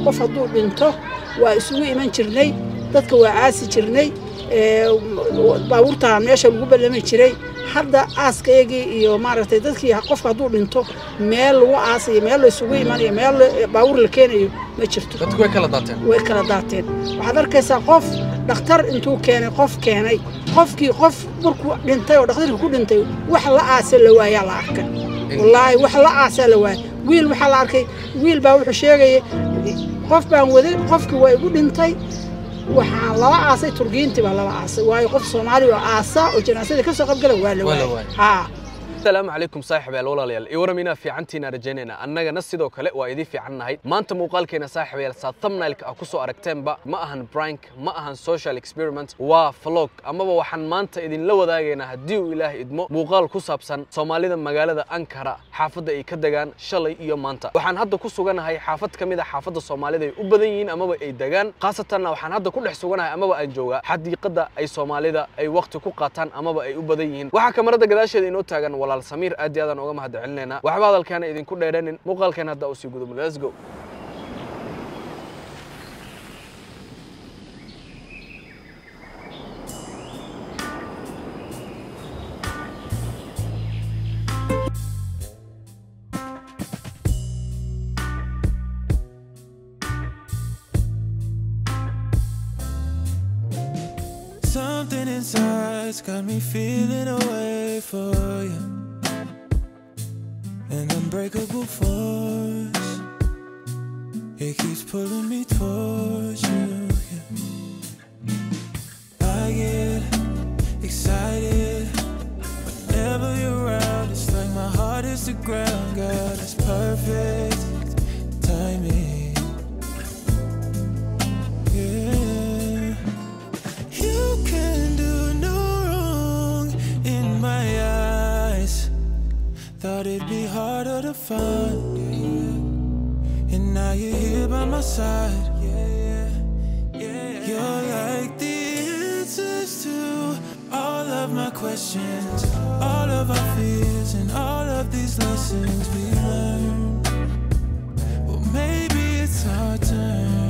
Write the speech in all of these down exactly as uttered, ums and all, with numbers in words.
qof hadduu dhinto waa isugu iman jirnay dadka waa aasi jirnay baabuurta meesha lagu ballamay jiray hadda aaskayagii iyo maaragtay dadkii qofka hadduu dhinto meel lagu aasayo meel la isugu imanayo meel baabuur la keenayo ma jirto dadku way kala daateen way kala daateen waxaad arkaysaa qof dhakhtar intuu keenay qof keenay qofkii qof markuu dhintay oo dhakhtarka ku dhintay wax la aasay la waayaa la arkay wallaahi wax la aasay la waayay wiil waxaa la arkay wiil baa wuxuu sheegayay qof baan waday qofkii waa igu dhintay waxaan laba aasay turkiintii baa laba aasay waayo qof Soomaali oo aasa oo janaasada ka soo qayb galay waa la waayay ha السلام عليكم صاحب الولاليال إيورمينا في عنتنا رجينا أننا نسيدو كله وإذا في عنا هاي ما أنت مقال كنا صاحب الساعة ثمنا لك أكوسو أركتين با ما أهن برانك ما أهن سوشيال إكسبيرمنت وفلوك أما بوحن ما أنت إذن لو داعينا هديو إله إدمو مقال كوسابسن سوماليدا مقالة أنكرة حافظة إكدجان شلي يوم ما أنت وحن هذا كوسو جانا هاي حافظ كميدا حافظ الصوماليدا وبدين أما بإيدجان خاصة وحن هذا كل حسوجنا أما بأنجوجا حد يقدر أي صوماليدا أي وقت كوقاتان أما بأي وبدين وحكم مرة قداش إنه تاجن ولا سمير أدي هذا نوجا مهد علنا وحبا هذا كان إذن كل ديرين مقال كان هذا أوسي قدوم let's go Something inside's got me feeling away for you. An unbreakable force, it keeps pulling me towards you. Yeah. I get excited whenever you're around. It's like my heart is the ground, God, it's perfect timing. Yeah, you can do no wrong in my eyes. Thought it'd be harder to find, yeah. And now you're here by my side, yeah, yeah. You're like the answers to all of my questions, all of our fears, and all of these lessons we learned. Well, maybe it's our turn.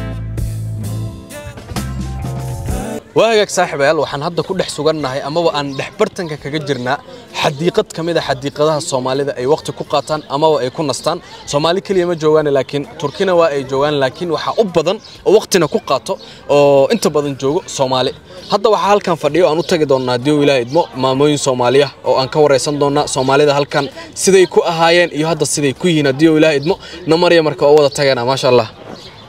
واجك صاحب يلا وحن هذا كل حسوجنا هاي أما وأن دحبرتن كجرنا حديقة كمية حديقتها الصومالية ذا أي وقت كقطان أما ويكون نستان صومالي كل يوم جوان لكن تركينا وأي جوان لكن وحأب بدن وقتنا كقطة أو أنت بدن جو صومالي هذا وحال كان فرديو أنو تجدون ديو ولا إدمو ما موين صومالية أو أنك ورئيسان دونا صومالي ذا هل كان سيدي كو أهاين يهذا سيدي كو هنا ديو ولا إدمو نمريا مركو أوضة تجنا ما شاء الله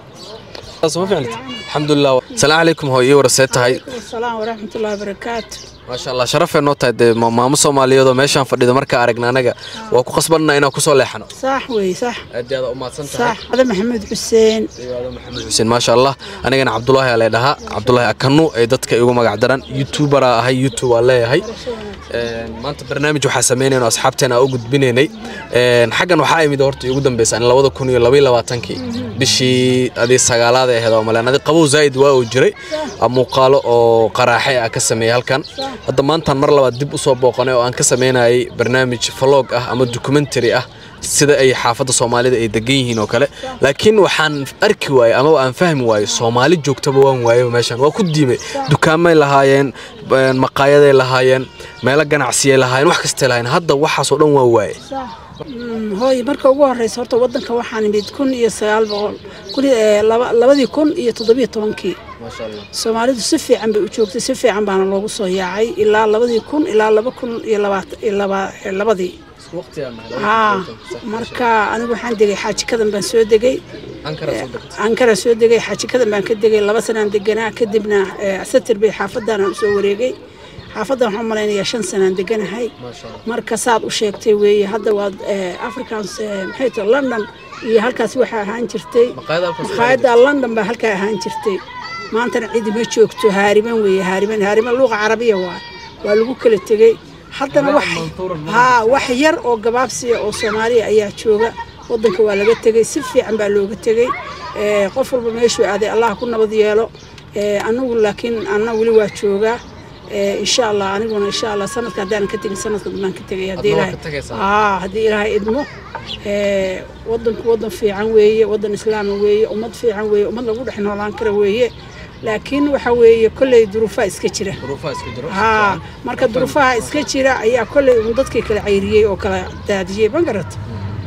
الحمد لله السلام عليكم هاي ورسيت هاي السلام ورحمة الله وبركاته ما شاء الله شرف إنه تاد ما مصومالي هذا ماشان فردي مركا عرقنا نجا وقصبنا إنه كسول لحنا صح وي صح أدي هذا أمات سنت صح هذا محمد حسين أيوة هذا محمد حسين ما شاء الله أنا جانا عبد الله على ده عبد الله أكنو إيدتك يقوم قاعدران يوتيوبر هاي يوتيوب ولا هاي ما أنت برنامج وحسمين إنه أصحابتنا أوجد بيني حاجة نوحاي مدورت يقدم بس أنا لو ده كوني لبي لواتنكي بشي هذه السجالات هذا وملان هذا قبو زايد وأجري مقالة أو قراحة أكسمي هالكن هذا ما أنت مرة لو تدب أصوب قناة وأن كسمينا أي برنامج فلوج أه أما دوكيومنتري أه سيدا أي حافظة الصومالية أي دقيقين وكله لكن وحن أركي واي أما وأن فهم واي الصومالي جوك تبوان واي وماشان وكل ديمة دكان لهاين مقايد لهاين ما يلقى نعسية لهاين وحكست لهاين هذا وحصل لهم واي هاي مركب وارد صارت ودن كواحد بيتكون يسال بقول كل لبدي يكون يتضبي طنكي ما شاء الله الصومالي سفي عم بيوجوك سفي عم بان الله صياعي إلا لبدي يكون إلا لبكون إلا بات إلا لبدي وقت يا ها مركا أنا بحندي حاجة كذا بنسود دقي أنكر صدق أنكر سود دقي حاجة كذا بنكدقي لبسنا دقنا كدبنا ستر بحافظنا أنا مسوريجي حافظنا هم لين يشن سنة دقنا هاي مركا صعب وشيكتي وي هذا واد أفريكانس محيط لندن يهالكاس وحى هانشرتي مقايدة لندن بهالكا هانشرتي ما أنت عيد بيشوكتو هاربا وي هاربا هاربا اللغة عربية وا واللغة كل التجي حتى وحي ها وحير أو جبابسي أو سومالي أيها شوجا ودك ولا جتجي سفي عم باللغة تجي قفل بمشي هذا الله كنا بدياله أنا لكن أنا ولي وشوجا إن شاء الله أنا قلنا إن شاء الله سنة كدان كتير سنة كدان كتير هدي لها آه هدي لها إدمه وضن وضن في عنوية وضن إسلام وية ومض في عنوية ومض لقول إحنا ولا نكره وية لكن وحوي كل ظروفها إسكتشرة ظروفها إسكتشرة ها مركز ظروفها إسكتشرة هي كل مضتك كل عيرية وكل تادية بنقرت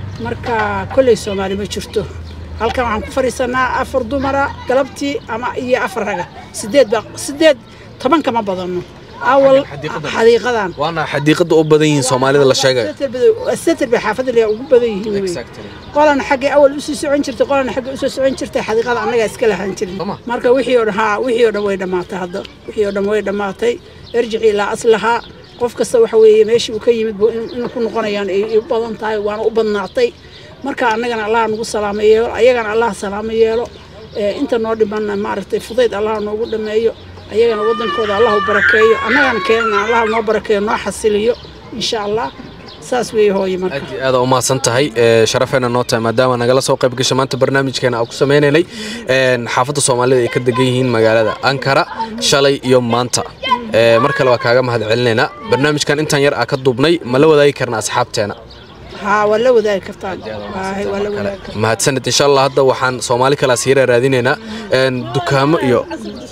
مركز كل الصومالي ما شفته halkan waxaan ku fariisanaa afar dumara galabtii ama iyo afar raga sideed ba sideed toban kama badano awal xadiiqadan waana xadiiqada u badan yihiin Soomaalida la sheegay asatir bi xaafadda la ugu badan yihiin qolana xagga awal u soo socon jirtay qolana xagga u soo socon jirtay xadiiqada anaga iska lahaan jirin marka wixii oo ha wixii oo dhan way dhamaatay hadda wixii oo dhan way dhamaatay irjici ila aslaha qof kasta waxa weeye meeshii uu ka yimid inuu ku noqonayaan ay u badan tahay waana u badnaatay marka annagana Allah nagu salaameeyo ayagana Allah salaameeyo ee inta noo dhiman maartay fudeed Allah noogu dhameeyo ayagana wadankooda Allah u barakeeyo annagana keenna Allah noo barakeeyo noo xasiliyo insha Allah saas way hooyo marka aad u maasan tahay ee sharafeena noo tahay maadaama nagala soo qayb gashay maanta barnaamijkeena aan ku sameeynay een xaafadda Soomaalida ay ka degan yihiin magaalada Ankara shalay iyo maanta ee markale waa kaaga mahad celinayna barnaamijkan intaan yar ka duubnay ma la wadaagi karna asxaabteena ها ولا وذاك كرتان هاي ولا وذاك ما هتسند إن شاء الله هذا وحن صومالي كلا سيرة راديننا إن دكام يو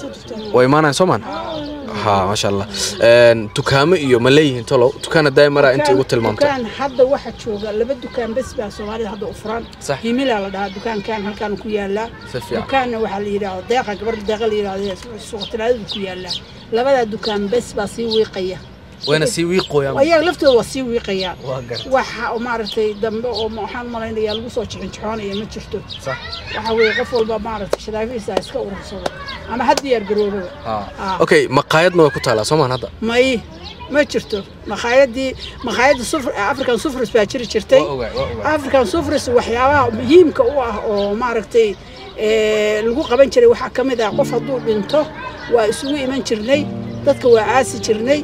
ويمانا سومان ها ما شاء الله إن دكام يو ملايين طلعوا دكان دايما مرة أنت قلت المنطقة دكان حد واحد شو قال لبد دكان بس بس صومالي هذا أفران صح يميل على ده دكان كان هل كانوا كيالا دكان واحد يرى دقيقة قبل دقيقة يرى سوق العيد كيالا لبد دكان بس بس يوقيه وين سيوي قويا ويا لفته وسيوي قيا waxa oo maartay dambe oo waxaan maleynaya lagu soo jixin jixoonaya ma jirto sax waxa weey qof walba maartay shiraafiisa iska urursado ama had diyaar garoobo ah okay maqaayadna way ku taala Soomaan hadda may ma jirto maqaayadii maqaayada sufr African Sufris baa jiri jirtay African Sufris waxyaabaha muhiimka u ah oo maartay ee lagu qaban jiray waxa kamid ah qof haduu dhinto waa isugu iman jirnay dadka waa aasi jirnay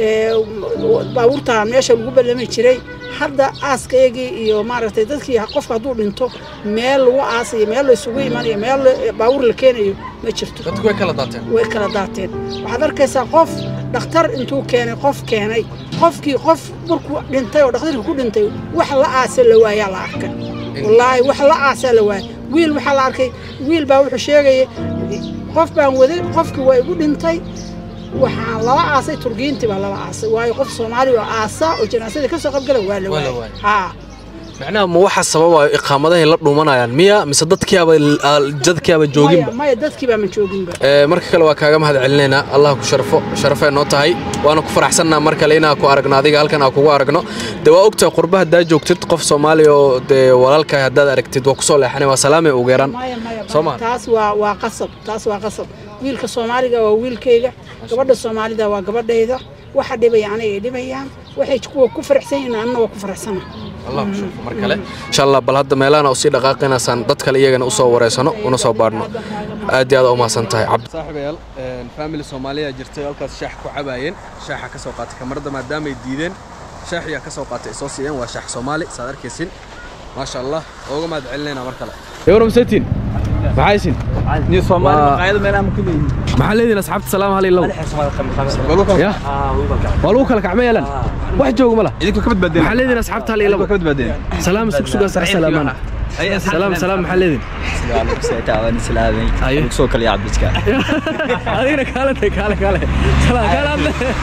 baabuurta meesha lagu ballamay jiray hadda aaskaygi iyo maaragtay dadkii qofka haduu dhinto meel lagu aasay meel la isugu imaanayo meel baabuur la keenayo ma jirto dadku way kala daateen way kala daateen waxaad arkaysaa qof dhakhtar intuu keenay qof keenay qofkii qof markuu dhintay oo dhakhtarku ku dhintay wax la aasay la waayaa la arkay wallaahi wax la aasay la waay wiil waxa la arkay wiil baa wuxuu sheegay qof baan waday qofkii waa igu dhintay waxaan laba aasay turkiintii baa laba aasay waayo qof Soomaali oo aasa oo janaasada ka soo qayb galay waa la waay ha macnaha ma waxa sababa iqaamadaha la dhuumanayaan miya mise dadkii aba dadkii aba joogin ma dadkii baa ma joogin ba ee marka kale waa kaaga mahad celinayna Allah ku sharfo sharafay noo tahay waana ku faraxsanaa marka le inaa ku aragno adiga halkan aan kugu aragno de waa ogtahay qurbaha daa joogtid qof Soomaali oo de walaalka hadaad aragtid waa ku soo leexanay waa salaamay ugu yeeran Soomaali taas waa waa qasab taas waa qasab wiilka Soomaaliga waa wiilkayga gabadha Soomaalida waa gabadhayda waxa dhibay yani dhibayaan waxay ku faraxsan yihiin anna waa ku faraxsana الله يشوف مركله إن شاء الله بلهذا ميلانا وسيد دقائقنا سان ضد كل يجنا أصور ورسنا ونصور بارنا أدي هذا أمها سنتهي عبد صاحب يال الفاميلي الصومالية جرتي الكاس شاح كعباين شاح كسوقات كمرة ما دام يديدين شاح يا كسوقات أساسيين وشاح صومالي صدر كيسين ما شاء الله هو ما دعلنا مركله يورم ستين معايشين ني صومالي مقايد ميلان ممكن محلين أصحاب السلام عليكم والله يا والله كلك عميلا واحد جوج ملا إذا كنت بدين محلين أصحابتها لي لو كنت بدين سلام سوق سوق سلام سلام سلام محلين سلام سلام سلام أيوة سوق اللي يعبد كا هذينا كالة كالة كالة سلام كالة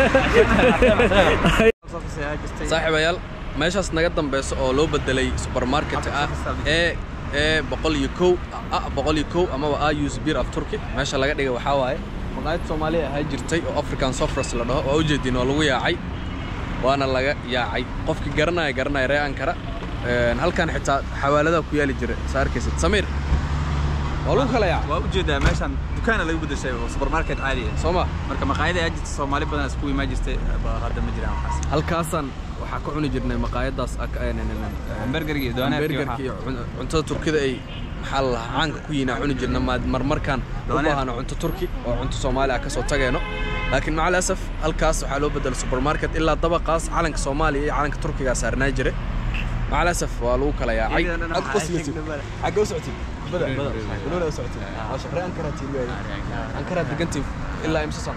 صاحب عيال meeshaas naga dambayso oo loo bedelay supermarket ah ee ee boqol iyo kow boqol iyo kow ama waa use beer of Turkey meesha laga dhigay waxa waaye maqaayad Soomaali ah jirtay oo African Sofras la dhaho oo u jeedin oo lagu yaacay waana laga yaacay qofkii garanay garanay reer Ankara een halkan xitaa xawaalada ku yaali jiray saarkiisa Samir walu kala yaa waa u jeedaa meeshan dukaan lagu bedeshay supermarket caadi ah Sooma marka maqaayada ajid Soomaali badan isku imaan jirtay hadda ma jiraan waxaas halkaasan waxa ku cuni jirnay maqaayadaas hamburgerki doonaarkii cuntada Turkida ay maxal caanka ku yiina cuni jirna marmarkan u baahan cunto Turki oo cunto Soomaali ah ka soo tageeno laakiin macal asaf halkaas waxa loo bedel supermarket ilaa dabaqaas calanka Soomaaliya iyo calanka Turkiga saarnaa jiray macal asaf waa lagu kala yaacay ad qoslaysid xagoo socotid bada bada wala socotid waa shaqraan Ankara tii Ankara degantii ilaa imsa sano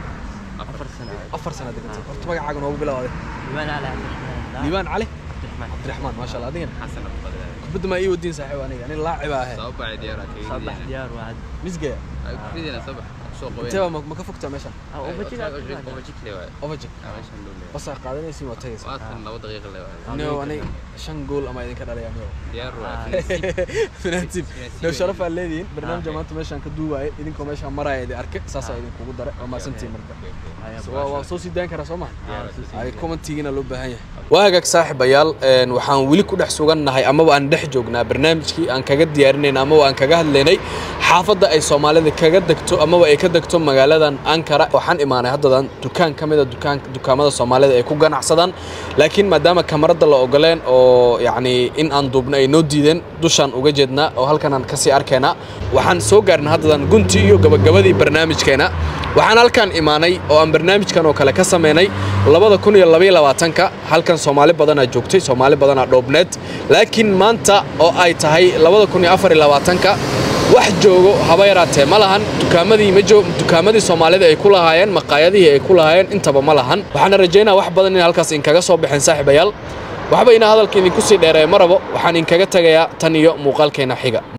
أفر سنة أفر سنة دقنتي horta magacaaga noogu bilowday لبان على عبد الرحمن liibaan cali عبد الرحمن cabdiraxmaan maasha allah adigana حسن أفضل kubadda ma ii wadiin saaxiib aniga aniga laacib ah صباح ديارك صباح ديار واحد misgaya كفيدنا صباح سوق وين intee ma ka fogtaa meeshan أو أوفجيك وجهك لي واحد ovajik عايش الحمد لله bas ay qaadanaysiin waa tagaysa واصل لو دقيقة لي واحد nio aniga shan gool ama idinka dhalaya nio ديار واحد finaantiin nio sharaf aad leedihiin barnaamijka maanta meeshaan ka duuwaayay idinkoo meeshaan maraya idin arkay saasaa idinkugu daray waa mahadsantihiin marka waa soo sii daan karaa soo maha ay commentigiina loo baahan yahay waa hagaag saaxiibayaal waxaan weli ku dhex sugannahay amaba aan dhex joognaa barnaamijkii aan kaga diyaarinayna amaba aan kaga hadlaynay xaafadda ay Soomaalida kaga degto amaba ay ka degto magaaladan Ankara waxaan imaanay haddadan dukaan kamid ah dukaan dukaamada Soomaalida ay ku ganacsadaan laakiin maadaama kamarada la ogoleen oo yaani in aan duubno ay noo diideen dushaan uga jeednaa oo halkan aan ka sii arkayna waxaan soo gaarnay haddadan gunti iyo gabagabadii barnaamijkeena waxaan halkan imaanay oo aan barnaamijkan oo kale ka sameynay laba kun iyo laba iyo labaatan ka halkan Soomaali badan ay joogtay Soomaali badan ay dhoobneed laakiin maanta oo ay tahay laba kun iyo afar iyo labaatan ka wax joogo haba yaraatee ma lahan dukaamadii ma joog dukaamadii Soomaalida ay ku lahaayeen maqaayadii ay ku lahaayeen intaba ma lahan waxaan rajaynayaa wax badan in halkaas in kaga soo bixin saaxiibayaal waxba ina hadalka idin ku sii dheereey marabo waxaan in kaga tagayaa tan iyo muuqaalkeena xiga